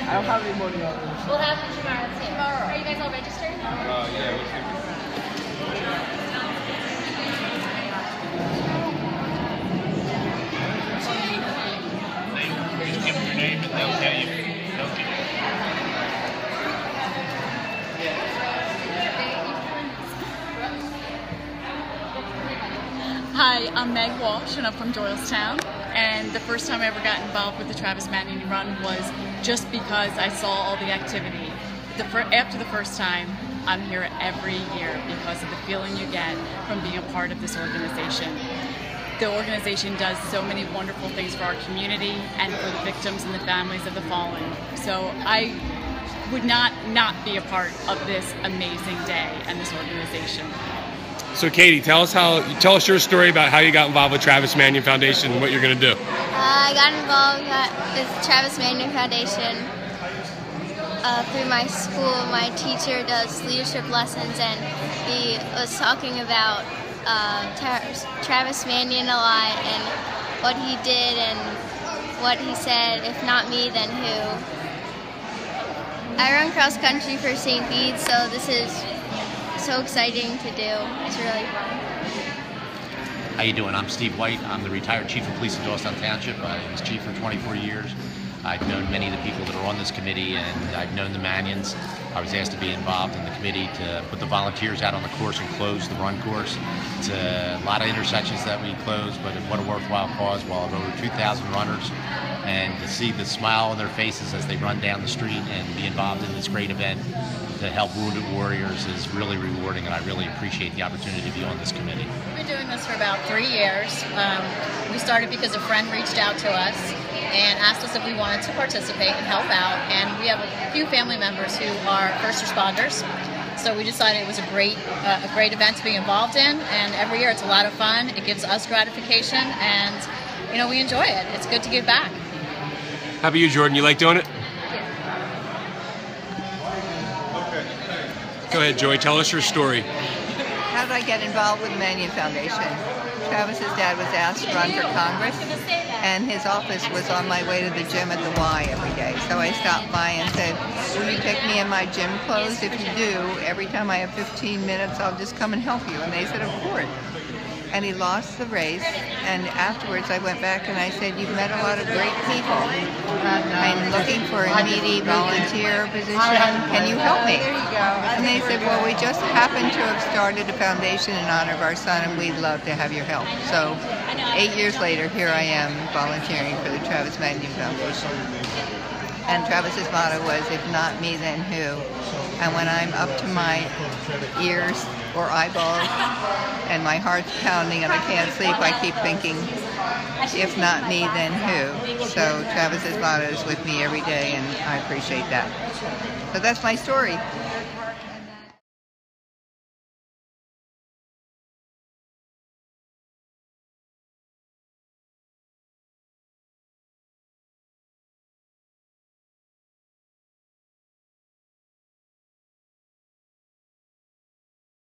I don't have any money on it. We'll have them tomorrow too. Are you guys all registered? Yeah. Just give them your name and they'll tell you. Hi, I'm Meg Walsh and I'm from Doylestown, and the first time I ever got involved with the Travis Manion Run was just because I saw all the activity. After the first time, I'm here every year because of the feeling you get from being a part of this organization. The organization does so many wonderful things for our community and for the victims and the families of the fallen. So I would not be a part of this amazing day and this organization. So Katie, tell us your story about how you got involved with Travis Manion Foundation and what you're going to do. I got involved with Travis Manion Foundation through my school. My teacher does leadership lessons, and he was talking about Travis Manion a lot and what he did and what he said, if not me, then who. I run cross country for St. Bede's, so this is so exciting to do. It's really fun. How you doing? I'm Steve White. I'm the retired Chief of Police in Doylestown Township. I was Chief for 24 years. I've known many of the people that are on this committee, and I've known the Manions. I was asked to be involved in the committee to put the volunteers out on the course and close the run course. It's a lot of intersections that we close, but what a worthwhile cause. We'll have over 2,000 runners, and to see the smile on their faces as they run down the street and be involved in this great event to help wounded warriors is really rewarding, and I really appreciate the opportunity to be on this committee. We've been doing this for about 3 years. We started because a friend reached out to us and asked us if we wanted to participate and help out, and we have a few family members who are first responders, so we decided it was a great event to be involved in, and every year it's a lot of fun. It gives us gratification, and we enjoy it. It's good to give back. How about you, Jordan? You like doing it? Go ahead, Joy. Tell us your story. How did I get involved with the Manion Foundation? Travis's dad was asked to run for Congress, and his office was on my way to the gym at the Y every day. So I stopped by and said, will you pick me in my gym clothes? If you do, every time I have 15 minutes, I'll just come and help you. And they said, of course. And he lost the race, and afterwards I went back and I said, you've met a lot of great people. I'm looking for a needy volunteer position. Can you help me? And they said, well, we just happen to have started a foundation in honor of our son, and we'd love to have your help. So 8 years later, here I am volunteering for the Travis Manion Foundation. And Travis's motto was, if not me, then who? And when I'm up to my ears or eyeballs and my heart's pounding and I can't sleep, I keep thinking, if not me, then who? So Travis's motto is with me every day, and I appreciate that. So that's my story.